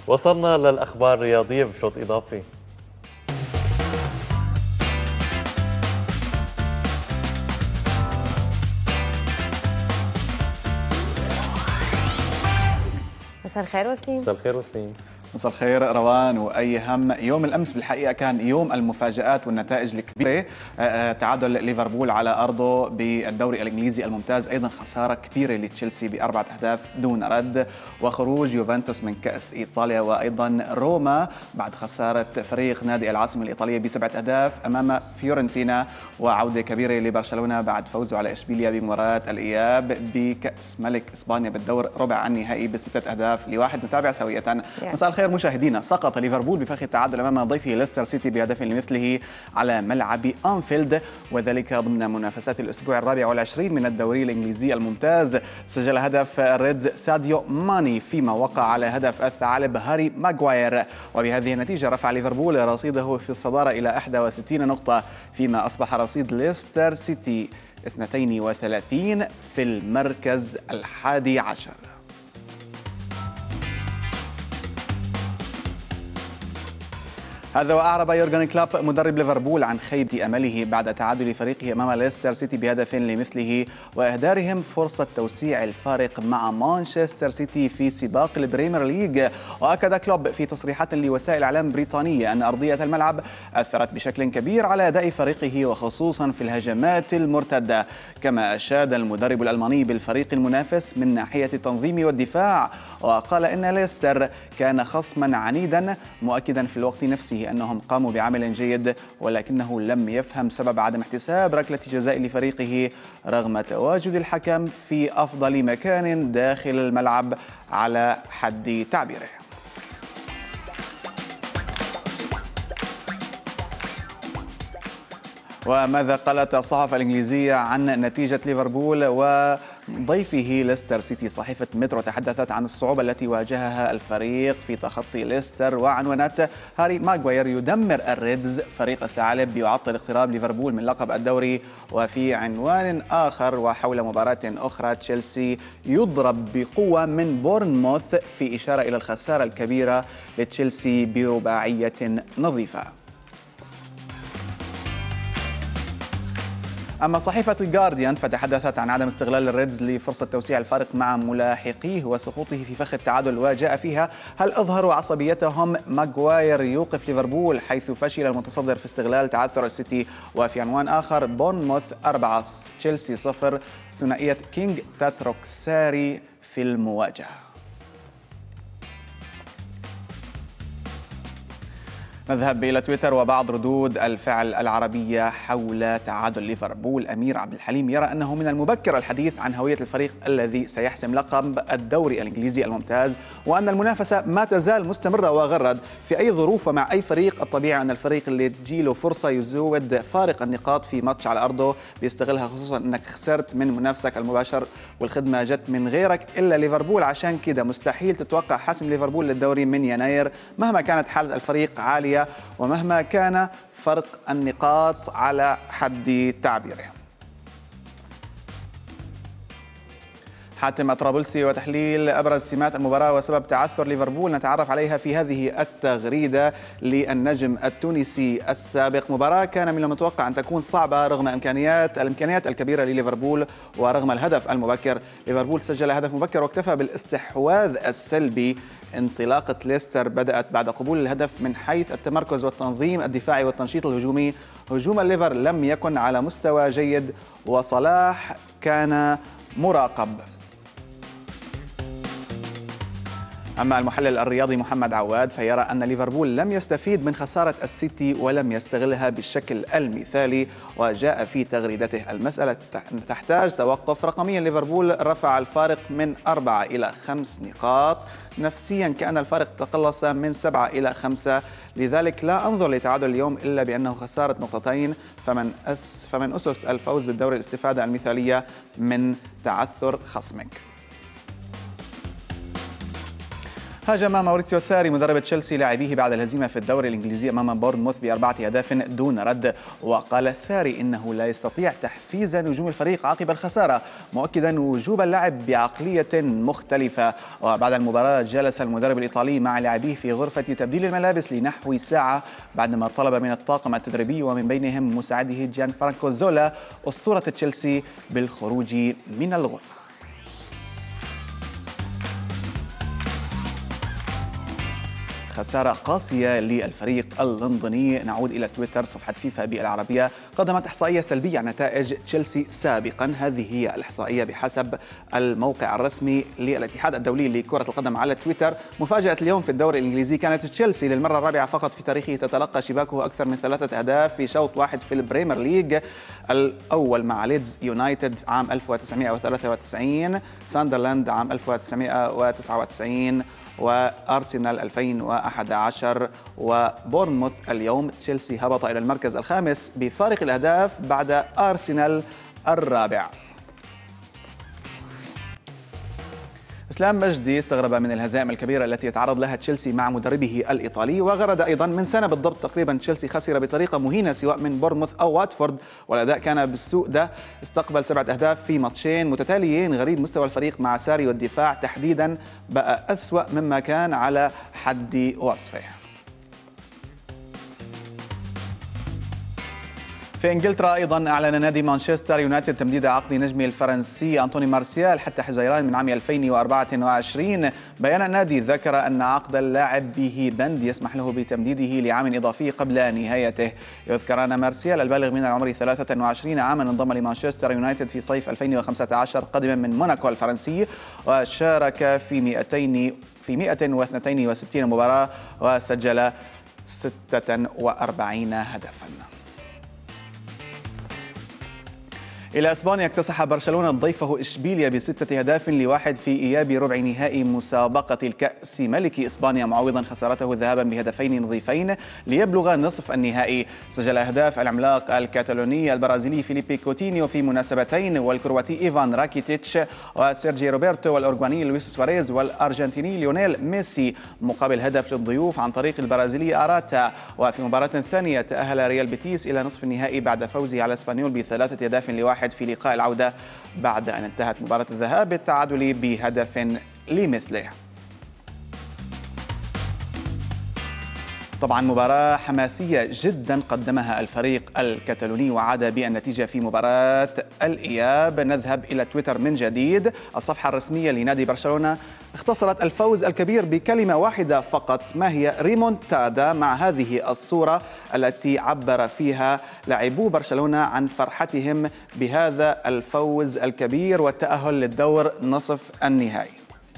وصلنا للأخبار الرياضية بشوط إضافي. مساء الخير وسيم. مساء الخير وسيم. مساء الخير روان. وأي هم يوم الأمس بالحقيقة كان يوم المفاجآت والنتائج الكبيرة. تعادل ليفربول على أرضه بالدوري الإنجليزي الممتاز، أيضا خسارة كبيرة لتشيلسي ب4 أهداف دون رد، وخروج يوفنتوس من كأس إيطاليا، وأيضا روما بعد خسارة فريق نادي العاصمة الإيطالية ب7 أهداف أمام فيورنتينا، وعودة كبيرة لبرشلونة بعد فوزه على إشبيليا بمباراة الإياب بكأس ملك إسبانيا بالدور ربع النهائي ب6 أهداف ل1. نتابع سوية. مساء الخير مشاهدينا. سقط ليفربول بفخ التعادل امام ضيفه ليستر سيتي بهدف لمثله على ملعب أنفيلد، وذلك ضمن منافسات الاسبوع ال24 من الدوري الانجليزي الممتاز. سجل هدف الريدز ساديو ماني، فيما وقع على هدف الثعلب هاري ماغواير، وبهذه النتيجه رفع ليفربول رصيده في الصداره الى 61 نقطه، فيما اصبح رصيد ليستر سيتي 32 في المركز ال11. هذا وأعرب يورغن كلوب مدرب ليفربول عن خيبة أمله بعد تعادل فريقه أمام ليستر سيتي بهدف لمثله، وإهدارهم فرصة توسيع الفارق مع مانشستر سيتي في سباق البريمير ليج. وأكد كلوب في تصريحات لوسائل إعلام بريطانية أن أرضية الملعب أثرت بشكل كبير على أداء فريقه وخصوصا في الهجمات المرتدة. كما أشاد المدرب الألماني بالفريق المنافس من ناحية التنظيم والدفاع، وقال إن ليستر كان خصما عنيدا، مؤكدا في الوقت نفسه أنهم قاموا بعمل جيد، ولكنه لم يفهم سبب عدم احتساب ركلة جزاء لفريقه رغم تواجد الحكم في أفضل مكان داخل الملعب على حد تعبيره. وماذا قالت الصحافة الإنجليزية عن نتيجة ليفربول وضيفه ليستر سيتي؟ صحيفة مترو تحدثت عن الصعوبة التي واجهها الفريق في تخطي ليستر، وعنونت هاري ماغواير يدمر الريدز فريق الثعالب يعطل اقتراب ليفربول من لقب الدوري. وفي عنوان آخر وحول مباراة أخرى، تشيلسي يضرب بقوة من بورنموث، في إشارة إلى الخسارة الكبيرة لتشيلسي برباعية نظيفة. أما صحيفة الجارديان فتحدثت عن عدم استغلال الريدز لفرصة توسيع الفارق مع ملاحقيه وسقوطه في فخ التعادل، وجاء فيها: هل أظهروا عصبيتهم؟ ماغواير يوقف ليفربول حيث فشل المتصدر في استغلال تعثر السيتي. وفي عنوان آخر، بورنموث 4 تشيلسي 0، ثنائية كينغ تاتروكساري في المواجهة. نذهب إلى تويتر وبعض ردود الفعل العربية حول تعادل ليفربول. أمير عبد الحليم يرى أنه من المبكر الحديث عن هوية الفريق الذي سيحسم لقب الدوري الإنجليزي الممتاز، وأن المنافسة ما تزال مستمرة وغرد في أي ظروف ومع أي فريق. الطبيعي أن الفريق اللي تجيله فرصة يزود فارق النقاط في ماتش على أرضه بيستغلها، خصوصا أنك خسرت من منافسك المباشر والخدمة جت من غيرك إلا ليفربول. عشان كده مستحيل تتوقع حسم ليفربول للدوري من يناير مهما كانت حالة الفريق عالية ومهما كان فرق النقاط على حد تعبيره. حاتم الطرابلسي وتحليل أبرز سمات المباراة وسبب تعثر ليفربول نتعرف عليها في هذه التغريدة للنجم التونسي السابق. مباراة كان من المتوقع أن تكون صعبة رغم الإمكانيات الكبيرة لليفربول ورغم الهدف المبكر. ليفربول سجل هدف مبكر واكتفى بالاستحواذ السلبي. انطلاقة ليستر بدأت بعد قبول الهدف من حيث التمركز والتنظيم الدفاعي والتنشيط الهجومي. هجوم الليفر لم يكن على مستوى جيد وصلاح كان مراقب. أما المحلل الرياضي محمد عواد فيرى أن ليفربول لم يستفيد من خسارة السيتي ولم يستغلها بالشكل المثالي، وجاء في تغريدته: المسألة تحتاج توقف. رقميا ليفربول رفع الفارق من 4 إلى 5 نقاط، نفسيا كأن الفارق تقلص من 7 إلى 5، لذلك لا أنظر لتعادل اليوم إلا بأنه خسارة نقطتين، فمن أسس الفوز بالدوري الاستفادة المثالية من تعثر خصمك. هاجم ماوريتسيو ساري مدرب تشيلسي لاعبيه بعد الهزيمة في الدوري الإنجليزي أمام بورنموث ب4 أهداف دون رد. وقال ساري إنه لا يستطيع تحفيز نجوم الفريق عقب الخسارة، مؤكدا وجوب اللعب بعقلية مختلفة. وبعد المباراة جلس المدرب الإيطالي مع لاعبيه في غرفة تبديل الملابس لنحو ساعة بعدما طلب من الطاقم التدريبي ومن بينهم مساعده جان فرانكو زولا أسطورة تشيلسي بالخروج من الغرفة. خسارة قاسية للفريق اللندني. نعود إلى تويتر. صفحة فيفا بالعربية قدمت إحصائية سلبية عن نتائج تشيلسي سابقا. هذه هي الإحصائية بحسب الموقع الرسمي للاتحاد الدولي لكرة القدم على تويتر. مفاجأة اليوم في الدوري الإنجليزي كانت تشيلسي للمرة الرابعة فقط في تاريخه تتلقى شباكه أكثر من 3 أهداف في شوط واحد في البريمير ليج. الأول مع ليدز يونايتد عام 1993، ساندرلاند عام 1999، وأرسنال 2011، وبورنموث اليوم. تشيلسي هبط إلى المركز الخامس بفارق الأهداف بعد أرسنال الرابع. اسلام مجدي استغرب من الهزائم الكبيرة التي يتعرض لها تشيلسي مع مدربه الإيطالي، وغرد أيضا من سنة بالضبط تقريبا تشيلسي خسر بطريقة مهينة سواء من بورنموث أو واتفورد، والأداء كان بالسوء ده. استقبل 7 أهداف في ماتشين متتاليين. غريب مستوى الفريق مع ساري، والدفاع تحديدا بقى أسوأ مما كان على حد وصفه. في انجلترا ايضا اعلن نادي مانشستر يونايتد تمديد عقد نجمه الفرنسي انطوني مارسيال حتى حزيران من عام 2024. بيان النادي ذكر ان عقد اللاعب به بند يسمح له بتمديده لعام اضافي قبل نهايته. يذكر ان مارسيال البالغ من العمر 23 عاما انضم لمانشستر يونايتد في صيف 2015 قادما من موناكو الفرنسي، وشارك في 162 مباراة وسجل 46 هدفا. إلى إسبانيا. اكتسح برشلونة ضيفه إشبيليا ب6 أهداف ل1 في إياب ربع نهائي مسابقة الكأس ملك إسبانيا، معوضا خسارته ذهابا بهدفين نظيفين ليبلغ نصف النهائي. سجل أهداف العملاق الكاتالوني البرازيلي فيليبي كوتينيو في مناسبتين، والكرواتي إيفان راكيتيتش وسيرجي روبرتو، والأورجواني لويس سواريز، والأرجنتيني ليونيل ميسي، مقابل هدف للضيوف عن طريق البرازيلي آراتا. وفي مباراة ثانية تأهل ريال بيتيس إلى نصف النهائي بعد فوزه على اسبانيول ب3 أهداف ل1 في لقاء العودة بعد أن انتهت مباراة الذهاب بالتعادل بهدف لمثله. طبعا مباراة حماسية جدا قدمها الفريق الكتالوني وعاد بالنتيجة في مباراة الإياب. نذهب إلى تويتر من جديد. الصفحة الرسمية لنادي برشلونة اختصرت الفوز الكبير بكلمة واحدة فقط، ما هي ريمونتادا، مع هذه الصورة التي عبر فيها لاعبو برشلونة عن فرحتهم بهذا الفوز الكبير والتأهل للدور نصف النهائي.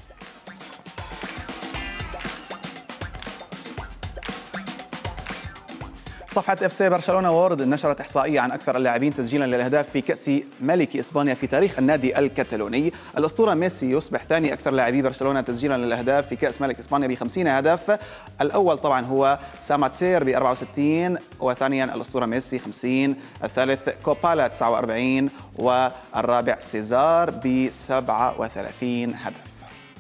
صفحة FC برشلونة وورد نشرت إحصائية عن أكثر اللاعبين تسجيلا للأهداف في كأس ملك إسبانيا في تاريخ النادي الكتالوني. الأسطورة ميسي يصبح ثاني أكثر لاعبي برشلونة تسجيلا للأهداف في كأس ملك إسبانيا ب50 هدف. الأول طبعا هو ساماتير ب64، وثانيا الأسطورة ميسي 50، الثالث كوبالا 49، والرابع سيزار ب37 هدف.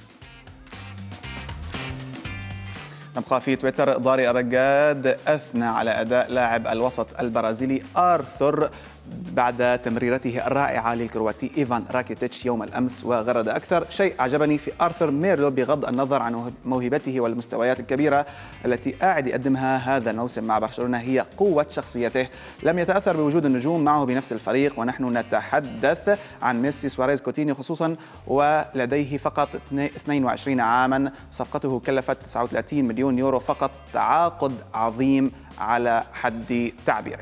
نبقى في تويتر. ضاري الرقاد أثنى على أداء لاعب الوسط البرازيلي آرثر بعد تمريرته الرائعة للكرواتي إيفان راكيتيتش يوم الأمس، وغرد أكثر شيء عجبني في آرثر ميرلو بغض النظر عن موهبته والمستويات الكبيرة التي قاعد يقدمها هذا الموسم مع برشلونة هي قوة شخصيته. لم يتأثر بوجود النجوم معه بنفس الفريق، ونحن نتحدث عن ميسي، سواريز، كوتينيو خصوصا، ولديه فقط 22 عاما. صفقته كلفت 39 مليون يورو فقط، تعاقد عظيم على حد تعبيره.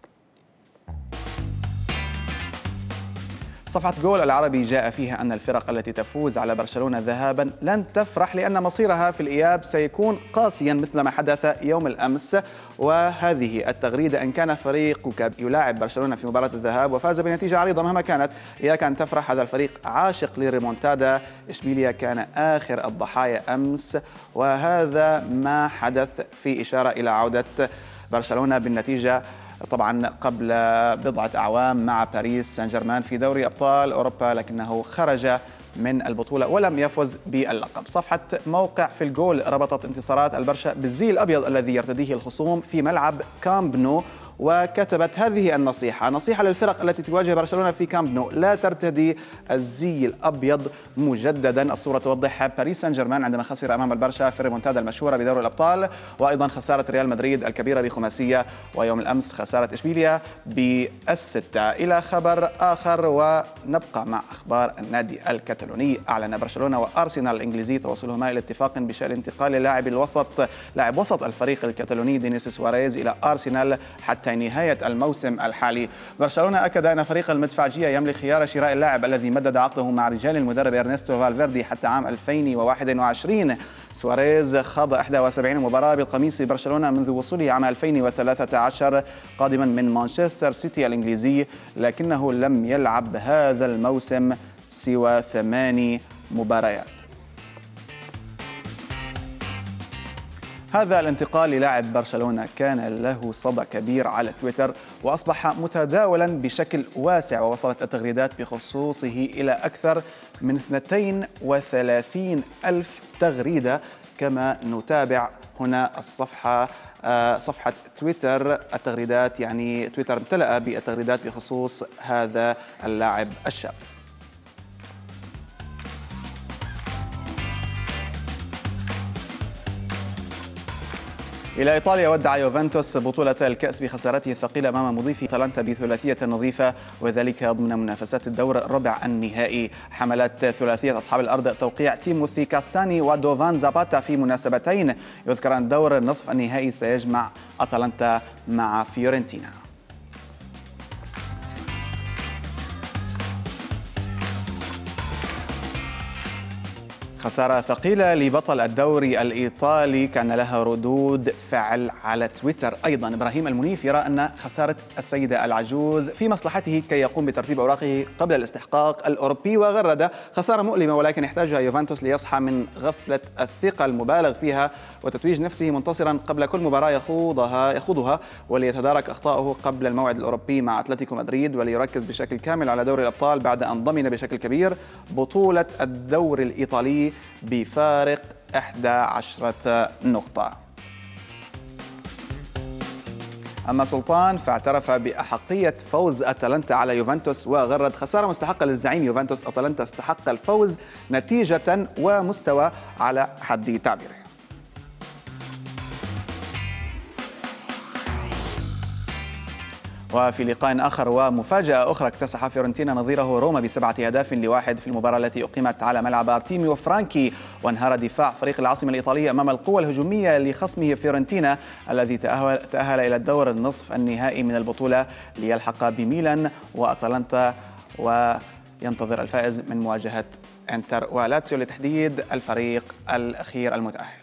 صفحة جول العربي جاء فيها أن الفرق التي تفوز على برشلونة ذهابا لن تفرح، لأن مصيرها في الإياب سيكون قاسيا مثل ما حدث يوم الأمس. وهذه التغريدة: إن كان فريقك يلاعب برشلونة في مباراة الذهاب وفاز بنتيجة عريضة مهما كانت، إياك أن تفرح. هذا الفريق عاشق للريمونتادا. إشبيليا كان آخر الضحايا أمس، وهذا ما حدث، في إشارة إلى عودة برشلونة بالنتيجة طبعا قبل بضعة أعوام مع باريس سان جيرمان في دوري أبطال أوروبا، لكنه خرج من البطولة ولم يفز باللقب. صفحة موقع في الجول ربطت انتصارات البرشا بالزي الأبيض الذي يرتديه الخصوم في ملعب كامب نو، وكتبت هذه النصيحة: نصيحة للفرق التي تواجه برشلونة في كامب نو، لا ترتدي الزي الأبيض مجددا. الصورة توضح باريس سان جيرمان عندما خسر أمام البرشا في الريمونتادا المشهورة بدوري الأبطال، وأيضا خسارة ريال مدريد الكبيرة بخماسية، ويوم الأمس خسارة إشبيليا بالستة. إلى خبر آخر ونبقى مع أخبار النادي الكتالوني. أعلن برشلونة وأرسنال الإنجليزي تواصلهما إلى اتفاق بشأن انتقال لاعب وسط الفريق الكتالوني دينيس سواريز إلى أرسنال حتى نهاية الموسم الحالي. برشلونة أكد أن فريق المدفعجية يملك خيار شراء اللاعب الذي مدد عقده مع رجال المدرب إرنستو فالفيردي حتى عام 2021. سواريز خاض 71 مباراة بالقميص برشلونة منذ وصوله عام 2013 قادما من مانشستر سيتي الإنجليزي، لكنه لم يلعب هذا الموسم سوى 8 مباريات. هذا الانتقال للاعب برشلونة كان له صدى كبير على تويتر، وأصبح متداولا بشكل واسع، ووصلت التغريدات بخصوصه إلى أكثر من 32 ألف تغريدة. كما نتابع هنا صفحة تويتر التغريدات، يعني تويتر امتلأ بالتغريدات بخصوص هذا اللاعب الشاب. إلى إيطاليا. ودع يوفنتوس بطولة الكأس بخسارته الثقيلة أمام مضيفه أتلانتا بثلاثية نظيفة، وذلك ضمن منافسات الدور ربع النهائي. حملت ثلاثية أصحاب الأرض توقيع تيموثي كاستاني ودوفان زاباتا في مناسبتين. يذكر أن دور نصف النهائي سيجمع أتلانتا مع فيورنتينا. خسارة ثقيلة لبطل الدوري الإيطالي كان لها ردود فعل على تويتر. أيضا إبراهيم المنيف يرى أن خسارة السيدة العجوز في مصلحته كي يقوم بترتيب أوراقه قبل الاستحقاق الأوروبي، وغرد: خسارة مؤلمة ولكن يحتاجها يوفنتوس ليصحى من غفلة الثقة المبالغ فيها وتتويج نفسه منتصرا قبل كل مباراة يخوضها، وليتدارك أخطاءه قبل الموعد الأوروبي مع أتلتيكو مدريد، وليركز بشكل كامل على دوري الأبطال بعد أن ضمن بشكل كبير بطولة الدوري الإيطالي بفارق 11 نقطة. أما سلطان فاعترف بأحقية فوز أتلانتا على يوفنتوس، وغرد: خسارة مستحقة للزعيم يوفنتوس، أتلانتا استحق الفوز نتيجة ومستوى على حد تعبيره. وفي لقاء آخر ومفاجأة أخرى، اكتسح فيورنتينا نظيره روما ب7 أهداف ل1 في المباراة التي أقيمت على ملعب أرتيميو فرانكي، وانهار دفاع فريق العاصمة الإيطالية أمام القوة الهجومية لخصمه فيورنتينا الذي تأهل إلى الدور النصف النهائي من البطولة ليلحق بميلان وأتلانتا، وينتظر الفائز من مواجهة انتر ولاتسيو لتحديد الفريق الأخير المتأهل.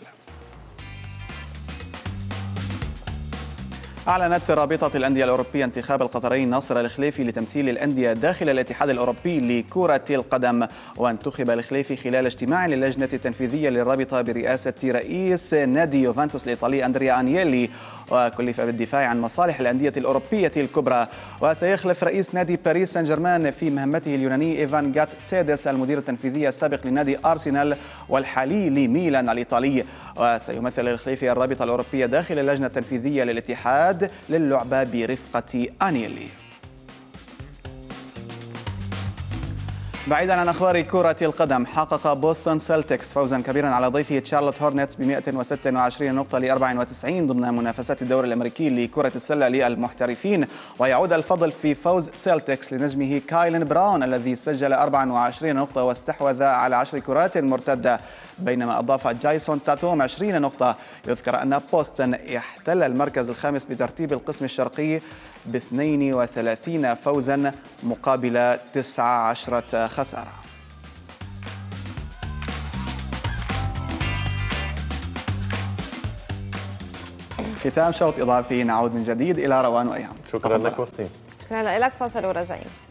أعلنت رابطة الأندية الأوروبية انتخاب القطري ناصر الخليفي لتمثيل الأندية داخل الاتحاد الأوروبي لكرة القدم. وانتخب الخليفي خلال اجتماع للجنة التنفيذية للرابطة برئاسة رئيس نادي يوفنتوس الإيطالي أندريا أنييلي، وكلف بالدفاع عن مصالح الأندية الأوروبية الكبرى. وسيخلف رئيس نادي باريس سان جيرمان في مهمته اليوناني إيفان جات سيدس المدير التنفيذي السابق لنادي أرسنال والحالي لميلان الإيطالي. وسيمثل الخليفي الرابطة الأوروبية داخل اللجنة التنفيذية للاتحاد للعبة برفقة أنييلي. بعيدا عن أخبار كرة القدم، حقق بوسطن سيلتكس فوزا كبيرا على ضيفه تشارلوت هورنتس ب 126 نقطة ل 94 ضمن منافسات الدوري الأمريكي لكرة السلة للمحترفين. ويعود الفضل في فوز سيلتكس لنجمه كايلين براون الذي سجل 24 نقطة واستحوذ على 10 كرات مرتدة، بينما أضاف جايسون تاتوم 20 نقطة. يذكر أن بوسطن احتل المركز الخامس بترتيب القسم الشرقي ب 32 فوزا مقابل 19 خسارة. ختام شوط إضافي، نعود من جديد إلى روان وأيام. شكرا لك وسيم. شكرا لك، فاصل وراجعين.